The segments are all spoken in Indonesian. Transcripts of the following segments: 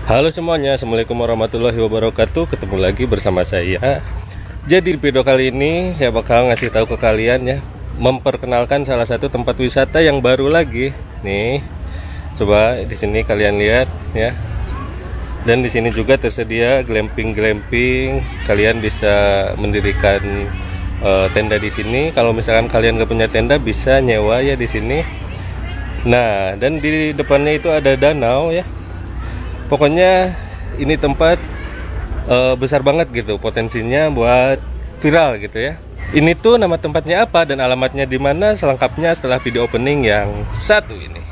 Halo semuanya, assalamualaikum warahmatullahi wabarakatuh. Ketemu lagi bersama saya. Jadi di video kali ini saya bakal ngasih tahu ke kalian ya, memperkenalkan salah satu tempat wisata yang baru lagi. Nih, coba di sini kalian lihat ya. Dan di sini juga tersedia glamping. Kalian bisa mendirikan tenda di sini. Kalau misalkan kalian gak punya tenda, bisa nyewa ya di sini. Nah, dan di depannya itu ada danau ya. Pokoknya ini tempat besar banget gitu, potensinya buat viral gitu ya. Ini tuh nama tempatnya apa dan alamatnya di mana, selengkapnya setelah video opening yang satu ini.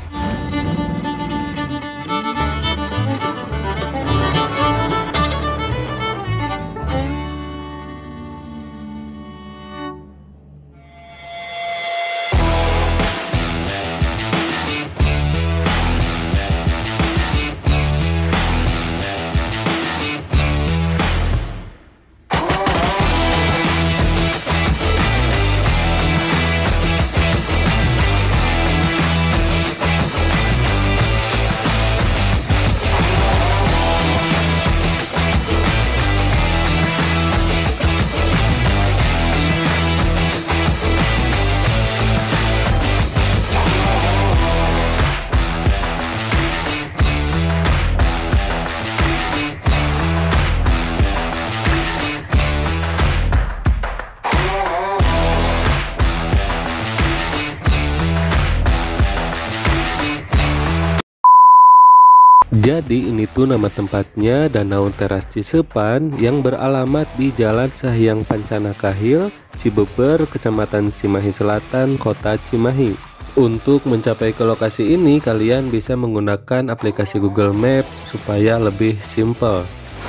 Jadi ini tuh nama tempatnya Danau Teras Cisepan yang beralamat di Jalan Sahyang Pancana Kahil, Cibeber, Kecamatan Cimahi Selatan, Kota Cimahi. Untuk mencapai ke lokasi ini kalian bisa menggunakan aplikasi Google Maps supaya lebih simple.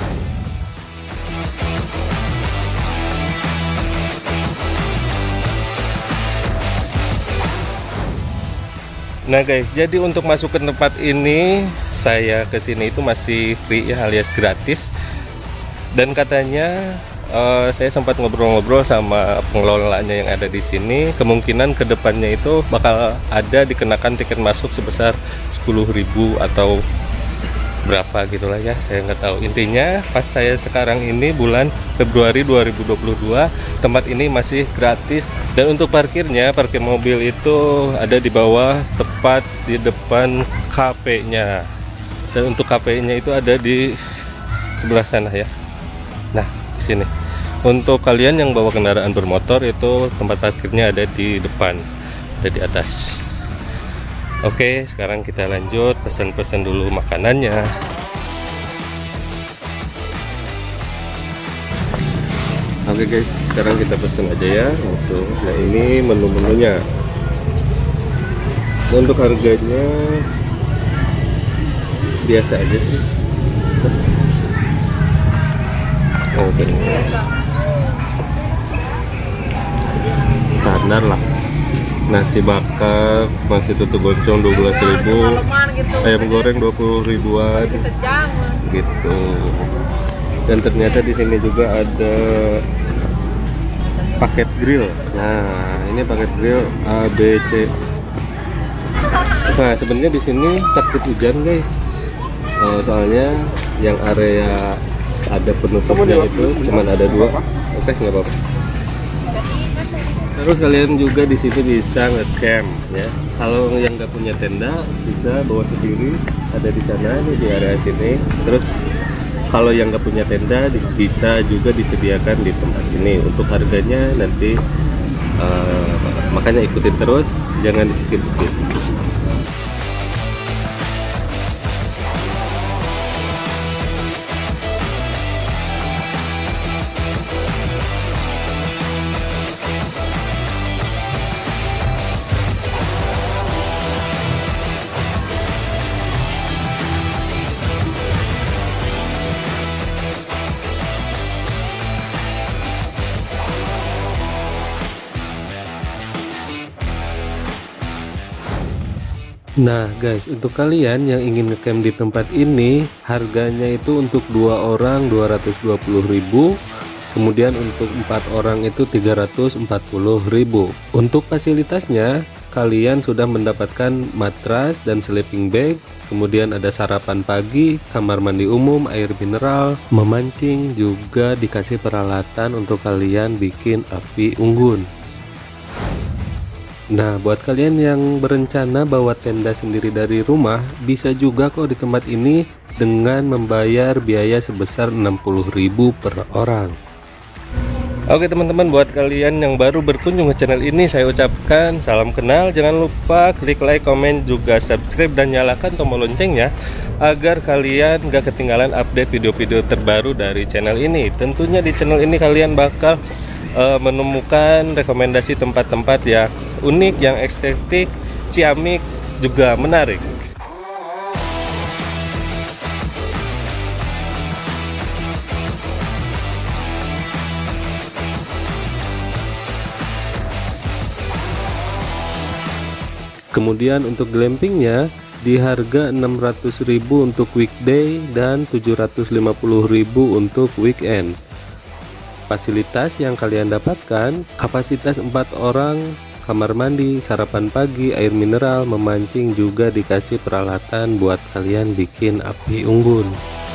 Nah guys, jadi untuk masuk ke tempat ini saya kesini itu masih free ya, alias gratis. Dan katanya saya sempat ngobrol-ngobrol sama pengelolanya yang ada di sini, kemungkinan kedepannya itu bakal ada dikenakan tiket masuk sebesar 10.000 atau berapa gitulah ya, saya nggak tahu. Intinya pas saya sekarang ini bulan Februari 2022, tempat ini masih gratis. Dan untuk parkirnya, parkir mobil itu ada di bawah, tepat di depan kafenya. Dan untuk kafenya itu ada di sebelah sana ya. Nah, di sini. Untuk kalian yang bawa kendaraan bermotor, itu tempat parkirnya ada di depan, ada di atas. Oke, sekarang kita lanjut pesan-pesan dulu makanannya. Oke guys, sekarang kita pesan aja ya langsung. Nah ini menu-menunya. Untuk harganya biasa aja sih. Oke. Standar lah. Nasi bakar masih tutup gocong 12.000, ayam goreng 20 ribuan gitu. Dan ternyata di sini juga ada paket grill. Nah ini paket grill A, B, C. Nah sebenarnya di sini takut hujan guys, soalnya yang area ada penutupnya itu cuman ada 2. Oke, nggak apa-apa. Terus kalian juga di sini bisa ngecamp ya. Kalau yang nggak punya tenda bisa bawa sendiri, ada di sana nih di area sini. Terus kalau yang nggak punya tenda bisa juga disediakan di tempat ini. Untuk harganya nanti makanya ikutin terus, jangan di skip. Nah guys, untuk kalian yang ingin ngecamp di tempat ini, harganya itu untuk 2 orang 220.000, kemudian untuk 4 orang itu 340.000. Untuk fasilitasnya, kalian sudah mendapatkan matras dan sleeping bag, kemudian ada sarapan pagi, kamar mandi umum, air mineral, memancing, juga dikasih peralatan untuk kalian bikin api unggun. Nah, buat kalian yang berencana bawa tenda sendiri dari rumah, bisa juga kok di tempat ini dengan membayar biaya sebesar 60.000 per orang. Oke teman-teman, buat kalian yang baru berkunjung ke channel ini, saya ucapkan salam kenal. Jangan lupa klik like, komen, juga subscribe dan nyalakan tombol loncengnya agar kalian gak ketinggalan update video-video terbaru dari channel ini. Tentunya di channel ini kalian bakal menemukan rekomendasi tempat-tempat yang unik, yang estetik, ciamik, juga menarik. Kemudian untuk glampingnya di harga 600.000 untuk weekday dan 750.000 untuk weekend. Fasilitas yang kalian dapatkan kapasitas 4 orang, kamar mandi, sarapan pagi, air mineral, memancing, juga dikasih peralatan buat kalian bikin api unggun.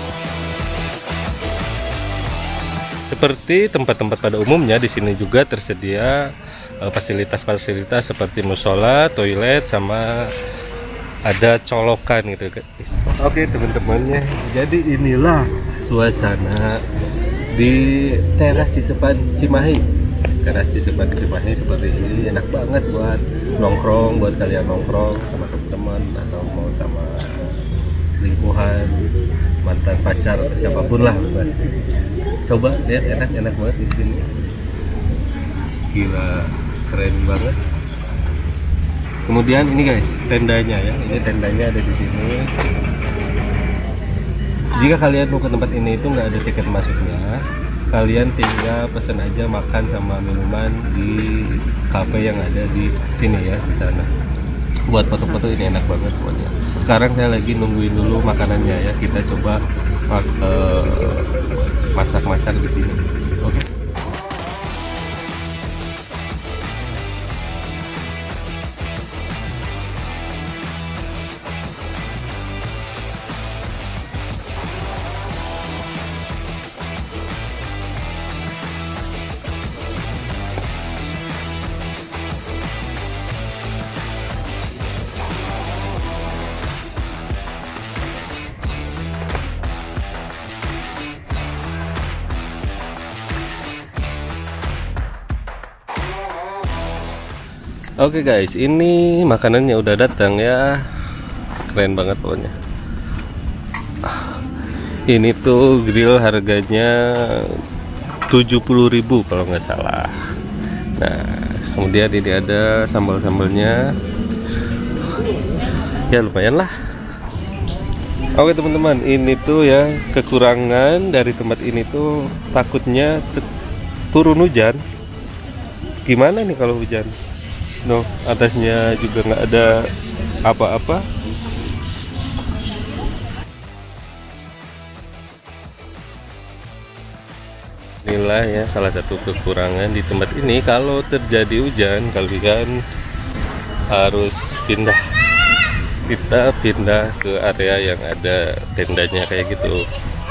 Seperti tempat-tempat pada umumnya, di sini juga tersedia fasilitas-fasilitas seperti musola, toilet, sama ada colokan gitu guys. Oke teman-temannya, jadi inilah suasana di teras Cisepan Cimahi. Teras Cisepan Cimahi seperti ini, enak banget buat nongkrong, buat kalian nongkrong sama teman-teman atau mau sama selingkuhan, mantan pacar, siapapun lah. Coba lihat, enak banget di sini. Gila, keren banget. Kemudian ini guys, tendanya ya. Ini tendanya ada di sini. Jika kalian mau ke tempat ini itu nggak ada tiket masuknya, kalian tinggal pesen aja makan sama minuman di cafe yang ada di sini ya, di sana. Buat foto-foto ini enak banget buatnya. Sekarang saya lagi nungguin dulu makanannya ya. Kita coba masak-masak di sini. Oke. Oke guys, ini makanannya udah datang ya. Keren banget pokoknya. Ini tuh grill harganya 70.000 kalau nggak salah. Nah, kemudian ini ada sambal-sambalnya. Ya lumayan lah. Oke teman-teman, ini tuh ya kekurangan dari tempat ini tuh, takutnya turun hujan. Gimana nih kalau hujan? No, atasnya juga nggak ada apa-apa. Inilah ya salah satu kekurangan di tempat ini. Kalau terjadi hujan, kalian harus pindah. Kita pindah ke area yang ada tendanya kayak gitu.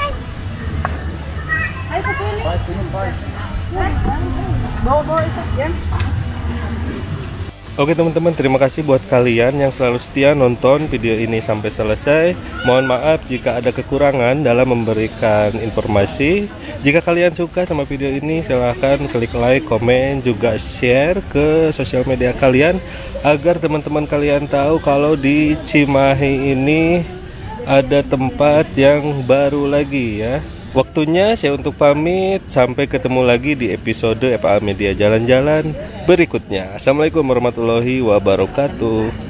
Oke teman-teman, terima kasih buat kalian yang selalu setia nonton video ini sampai selesai. Mohon maaf jika ada kekurangan dalam memberikan informasi. Jika kalian suka sama video ini, silahkan klik like, komen, juga share ke sosial media kalian agar teman-teman kalian tahu kalau di Cimahi ini ada tempat yang baru lagi ya. Waktunya saya untuk pamit, sampai ketemu lagi di episode FA Media Jalan-Jalan berikutnya. Assalamualaikum warahmatullahi wabarakatuh.